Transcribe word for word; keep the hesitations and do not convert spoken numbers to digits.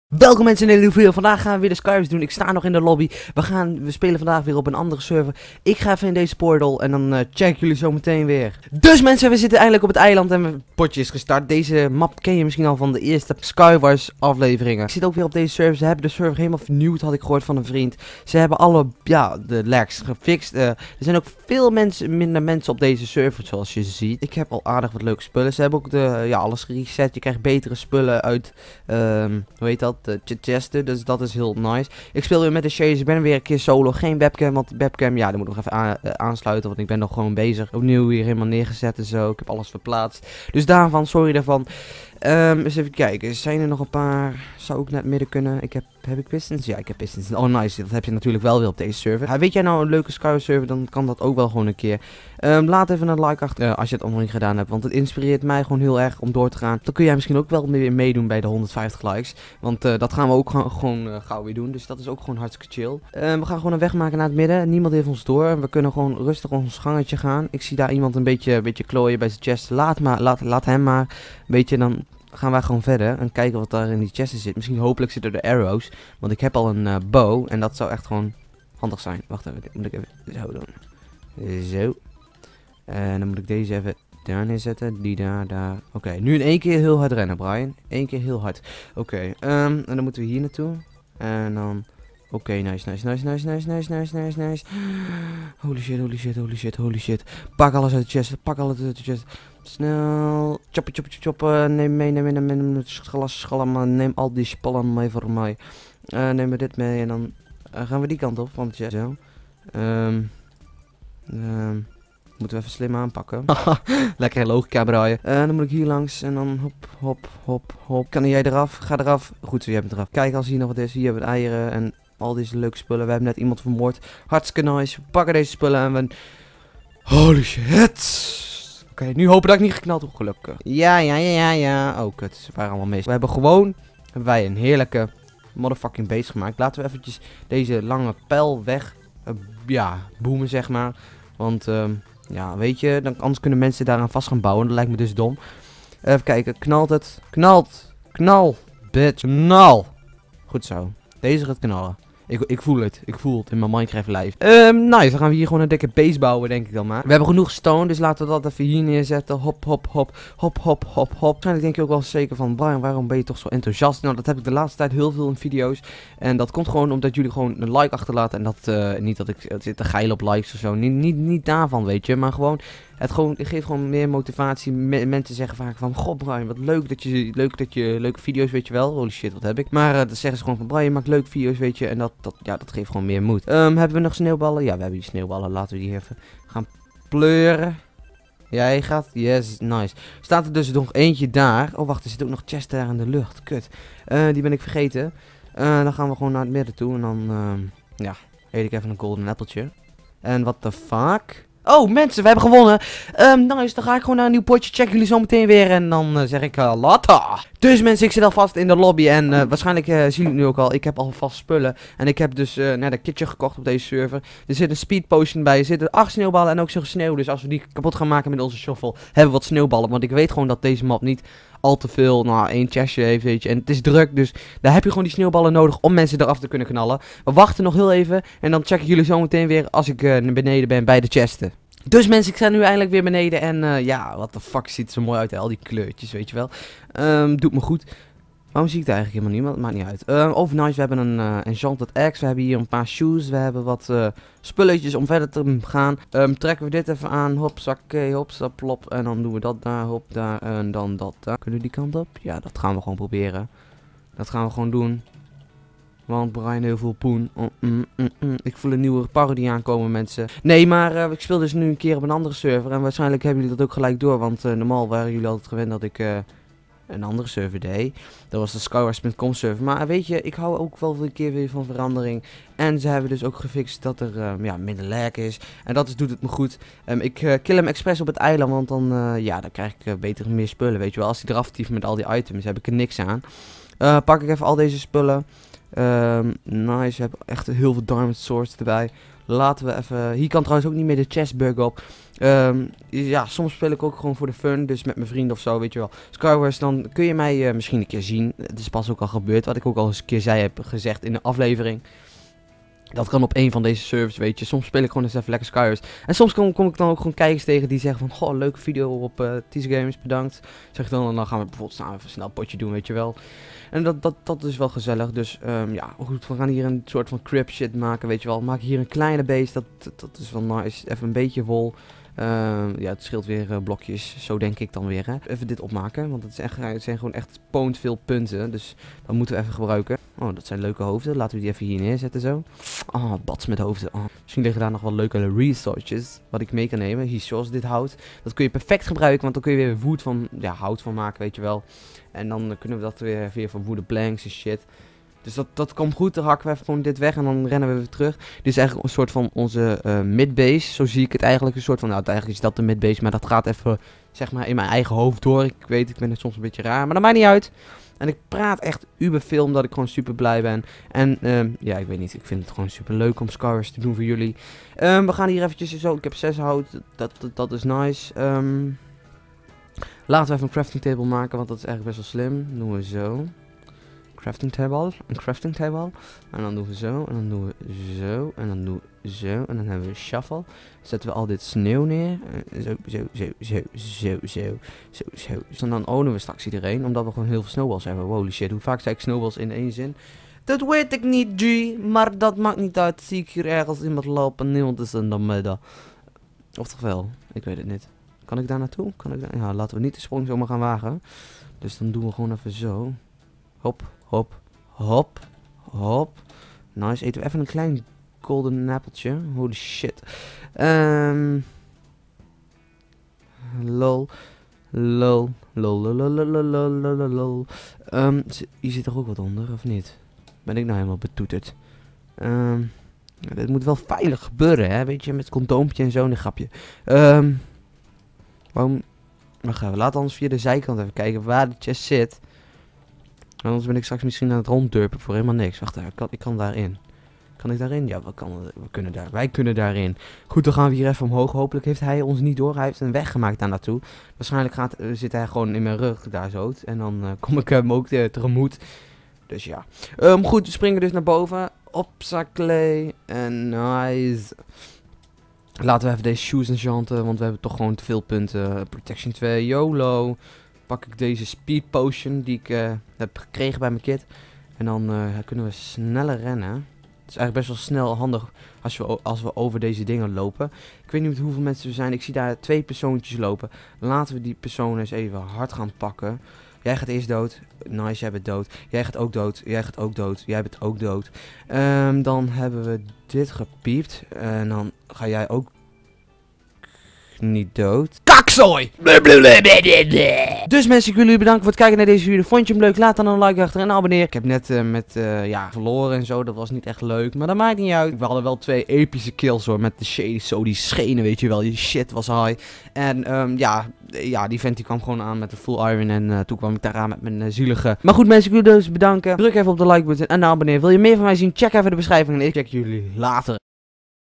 Welkom mensen in een nieuwe video. Vandaag gaan we weer de Skywars doen. Ik sta nog in de lobby. We gaan, we spelen vandaag weer op een andere server. Ik ga even in deze portal en dan uh, check jullie zo meteen weer. Dus mensen, we zitten eindelijk op het eiland en mijn potje is gestart. Deze map ken je misschien al van de eerste Skywars afleveringen. Ik zit ook weer op deze server. Ze hebben de server helemaal vernieuwd, had ik gehoord van een vriend. Ze hebben alle, ja, de lags gefixt. Uh, er zijn ook veel mensen, minder mensen op deze server zoals je ziet. Ik heb al aardig wat leuke spullen. Ze hebben ook de, ja, alles gereset. Je krijgt betere spullen uit, um, hoe heet dat? De chesten, dus dat is heel nice. Ik speel weer met de Chase, ik ben weer een keer solo, geen webcam, want webcam, ja, die moet nog even aan, uh, aansluiten, want ik ben nog gewoon bezig. Opnieuw hier helemaal neergezet en zo, ik heb alles verplaatst. Dus daarvan, sorry daarvan. Um, eens even kijken, zijn er nog een paar, zou ook naar het midden kunnen. Ik heb, heb ik pistons? Ja, ik heb pistons. Oh nice, dat heb je natuurlijk wel weer op deze server. Ja, weet jij nou een leuke Skywars server, dan kan dat ook wel gewoon een keer. Um, laat even een like achter uh, als je het nog niet gedaan hebt, want het inspireert mij gewoon heel erg om door te gaan. Dan kun jij misschien ook wel weer meedoen bij de honderdvijftig likes, want uh, dat gaan we ook gewoon, gewoon uh, gauw weer doen. Dus dat is ook gewoon hartstikke chill. Um, we gaan gewoon een weg maken naar het midden, niemand heeft ons door. We kunnen gewoon rustig ons gangetje gaan. Ik zie daar iemand een beetje, een beetje klooien bij zijn chest. Laat, maar, laat, laat hem maar, weet je, dan gaan wij gewoon verder en kijken wat daar in die chesten zit. Misschien hopelijk zitten er arrows, want ik heb al een uh, bow en dat zou echt gewoon handig zijn. Wacht even, dit moet ik even zo doen. Zo. En dan moet ik deze even daar neerzetten, die daar, daar. Oké, okay, nu in één keer heel hard rennen, Brian. Eén keer heel hard. Oké, okay, um, en dan moeten we hier naartoe. En dan, oké, okay, nice, nice, nice, nice, nice, nice, nice, nice, nice. Holy shit, holy shit, holy shit, holy shit. Pak alles uit de chest, pak alles uit de chest. Snel, choppen, choppen, choppen, neem mee, neem mee, neem mee, neem mee, glas, schalm, neem al die spullen mee voor mij. Uh, neem we dit mee en dan uh, gaan we die kant op, want ja, zo. Um, um, moeten we even slim aanpakken. Lekker logica braaien. Uh, dan moet ik hier langs en dan hop, hop, hop, hop. Kan jij eraf? Ga eraf. Goed zo, jij bent eraf. Kijk als hier nog wat is. Hier hebben we eieren en al deze leuke spullen. We hebben net iemand vermoord. Hartstikke nice. We pakken deze spullen en we... Holy shit. Oké, okay, nu hopen dat ik niet geknald heb, gelukkig. Ja, ja, ja, ja, ja. Oh, kut. Ze waren allemaal mis. We hebben gewoon, hebben wij een heerlijke motherfucking base gemaakt. Laten we eventjes deze lange pijl weg, uh, ja, boomen, zeg maar. Want, um, ja, weet je, dan, anders kunnen mensen daaraan vast gaan bouwen. Dat lijkt me dus dom. Even kijken, knalt het. Knalt. Knal. Bitch. Knal. Goed zo. Deze gaat knallen. Ik, ik voel het. Ik voel het in mijn Minecraft lijf. Um, nice. Dan gaan we hier gewoon een dikke base bouwen, denk ik dan maar. We hebben genoeg stone, dus laten we dat even hier neerzetten. Hop, hop, hop. Hop, hop, hop, hop. Waarschijnlijk denk je ook wel zeker van, Brian, waarom ben je toch zo enthousiast? Nou, dat heb ik de laatste tijd heel veel in video's. En dat komt gewoon omdat jullie gewoon een like achterlaten. En dat, uh, niet dat ik zit te geilen op likes of zo. Niet, niet, niet daarvan, weet je. Maar gewoon... Het, gewoon, het geeft gewoon meer motivatie. Me mensen zeggen vaak van, god Brian, wat leuk dat je, leuk dat je leuke video's, weet je wel. Holy shit, wat heb ik. Maar uh, dan zeggen ze gewoon van, Brian, je maakt leuke video's, weet je. En dat, dat, ja, dat geeft gewoon meer moed. Um, hebben we nog sneeuwballen? Ja, we hebben die sneeuwballen. Laten we die even gaan pleuren. Jij gaat? Yes, nice. Staat er dus nog eentje daar. Oh, wacht, er zit ook nog chest daar in de lucht. Kut. Uh, die ben ik vergeten. Uh, dan gaan we gewoon naar het midden toe. En dan, uh, ja, eet ik even een golden appeltje. En what the fuck? Oh, mensen, we hebben gewonnen. Um, nice, dan ga ik gewoon naar een nieuw potje. Check jullie zo meteen weer. En dan uh, zeg ik uh, later. Dus mensen, ik zit al vast in de lobby. En uh, waarschijnlijk uh, zien jullie het nu ook al. Ik heb al vast spullen. En ik heb dus uh, net een kitje gekocht op deze server. Er zit een speed potion bij. Er zitten acht sneeuwballen en ook zo'n sneeuw. Dus als we die kapot gaan maken met onze shovel, hebben we wat sneeuwballen. Want ik weet gewoon dat deze map niet al te veel, nou, één chestje heeft, weet je. En het is druk, dus daar heb je gewoon die sneeuwballen nodig om mensen eraf te kunnen knallen. We wachten nog heel even. En dan check ik jullie zo meteen weer als ik uh, naar beneden ben bij de chesten. Dus mensen, ik sta nu eindelijk weer beneden en uh, ja, what the fuck, ziet er zo mooi uit, hè? Al die kleurtjes, weet je wel. Um, doet me goed. Waarom zie ik het eigenlijk helemaal niet, maar het maakt niet uit. Uh, over nice, we hebben een uh, enchanted axe, we hebben hier een paar shoes, we hebben wat uh, spulletjes om verder te gaan. Um, trekken we dit even aan, hop, zakke, hop, plop, en dan doen we dat daar, hop, daar, en dan dat daar. Kunnen we die kant op? Ja, dat gaan we gewoon proberen. Dat gaan we gewoon doen. Want Brian heel veel poen. Oh, mm, mm, mm. Ik voel een nieuwe parodie aankomen, mensen. Nee, maar uh, ik speel dus nu een keer op een andere server. En waarschijnlijk hebben jullie dat ook gelijk door. Want uh, normaal waren jullie altijd gewend dat ik uh, een andere server deed. Dat was de skywars punt com server. Maar weet je, ik hou ook wel een keer weer van verandering. En ze hebben dus ook gefixt dat er uh, ja, minder lag is. En dat is, doet het me goed. Um, ik uh, kill hem expres op het eiland. Want dan, uh, ja, dan krijg ik uh, beter meer spullen. Weet je wel, als hij eraf tieft met al die items, heb ik er niks aan. Uh, pak ik even al deze spullen. Um, nice, we hebben echt heel veel diamond swords erbij. Laten we even... Hier kan trouwens ook niet meer de chestbug op. Um, ja, soms speel ik ook gewoon voor de fun, dus met mijn vrienden of zo, weet je wel. Skywars, dan kun je mij uh, misschien een keer zien. Het is pas ook al gebeurd, wat ik ook al eens een keer zei heb gezegd in de aflevering. Dat kan op een van deze servers, weet je. Soms speel ik gewoon eens even lekker Skywars. En soms kom, kom ik dan ook gewoon kijkers tegen die zeggen van... Goh, leuke video op uh, T C Games, bedankt. Zeg ik dan, en dan gaan we bijvoorbeeld samen even snel een potje doen, weet je wel. En dat, dat, dat is wel gezellig. Dus um, ja, goed, we gaan hier een soort van crib shit maken, weet je wel. We maken hier een kleine beest, dat, dat, dat is wel nice. Even een beetje wol. Uh, ja, het scheelt weer uh, blokjes, zo denk ik dan weer, hè. Even dit opmaken, want het, is echt, het zijn gewoon echt poont veel punten, dus dat moeten we even gebruiken. Oh, dat zijn leuke hoofden, laten we die even hier neerzetten zo. Ah, oh, bats met hoofden. Oh. Misschien liggen daar nog wel leuke resources, wat ik mee kan nemen. Hier, zoals dit hout, dat kun je perfect gebruiken, want dan kun je weer wood van, ja, hout van maken, weet je wel. En dan uh, kunnen we dat weer, weer van wooden planks en shit. Dus dat, dat komt goed, dan hakken we even gewoon dit weg en dan rennen we weer terug. Dit is eigenlijk een soort van onze uh, midbase, zo zie ik het eigenlijk. Een soort van, nou eigenlijk is dat de midbase, maar dat gaat even, zeg maar, in mijn eigen hoofd door. Ik weet, ik ben het soms een beetje raar, maar dat maakt niet uit. En ik praat echt uber veel, omdat ik gewoon super blij ben. En um, ja, ik weet niet, ik vind het gewoon super leuk om Skywars te doen voor jullie. Um, we gaan hier eventjes zo, ik heb zes hout, dat, dat, dat is nice. Um, laten we even een crafting table maken, want dat is eigenlijk best wel slim. Dat doen we zo. Crafting table, een crafting table. En dan doen we zo, en dan doen we zo, en dan doen we zo, en dan hebben we shuffle. Zetten we al dit sneeuw neer. Zo, zo, zo, zo, zo, zo, zo, zo. En dan ownen we straks iedereen, omdat we gewoon heel veel snowballs hebben. Holy shit, hoe vaak zei ik snowballs in één zin? Dat weet ik niet, G, maar dat maakt niet uit. Zie ik hier ergens iemand lopen, niemand is in de midden. Of toch wel? Ik weet het niet. Kan ik daar naartoe? Kan ik daar? Ja, laten we niet de sprong zomaar gaan wagen. Dus dan doen we gewoon even zo. Hop. Hop, hop, hop. Nice, eten we even een klein golden appeltje. Holy shit. Um, lol. Lol. Lol, lol, lol, lol, lol, lol, lol. Um, hier zit er ook wat onder, of niet? Ben ik nou helemaal betoeterd? Um, dit moet wel veilig gebeuren, hè? Weet je, met condoompje en zo, een grapje. Um, waarom? Wacht even, laten we anders via de zijkant even kijken waar de chest zit. Anders ben ik straks misschien aan het ronddurpen voor helemaal niks. Wacht even, ik kan, ik kan daarin. Kan ik daarin? Ja, we, kan, we kunnen daar. Wij kunnen daarin. Goed, dan gaan we hier even omhoog. Hopelijk heeft hij ons niet door. Hij heeft een weg gemaakt daar naartoe. Waarschijnlijk gaat, uh, zit hij gewoon in mijn rug daar zo. En dan uh, kom ik hem ook uh, tegemoet. Dus ja. Um, goed, we springen dus naar boven. Opzaklee. En nice. Laten we even deze shoes enchanten. Want we hebben toch gewoon te veel punten. Protection twee. YOLO. Pak ik deze speed potion die ik uh, heb gekregen bij mijn kit. En dan uh, kunnen we sneller rennen. Het is eigenlijk best wel snel handig als we, als we over deze dingen lopen. Ik weet niet met hoeveel mensen er zijn. Ik zie daar twee persoontjes lopen. Laten we die personen eens even hard gaan pakken. Jij gaat eerst dood. Nice, jij bent dood. Jij gaat ook dood. Jij gaat ook dood. Jij bent ook dood. Um, dan hebben we dit gepiept. En dan ga jij ook niet dood. Kakzooi! Dus mensen, ik wil jullie bedanken voor het kijken naar deze video. Vond je hem leuk? Laat dan een like achter en abonneer. Ik heb net uh, met, uh, ja, verloren en zo. Dat was niet echt leuk. Maar dat maakt niet uit. We hadden wel twee epische kills hoor. Met de shady zo. Die schenen, weet je wel. Die shit was high. En um, ja, ja, die vent die kwam gewoon aan met de full iron. En uh, toen kwam ik daaraan met mijn uh, zielige. Maar goed mensen, ik wil dus bedanken. Druk even op de like button en abonneer. Wil je meer van mij zien? Check even de beschrijving. En ik check jullie later.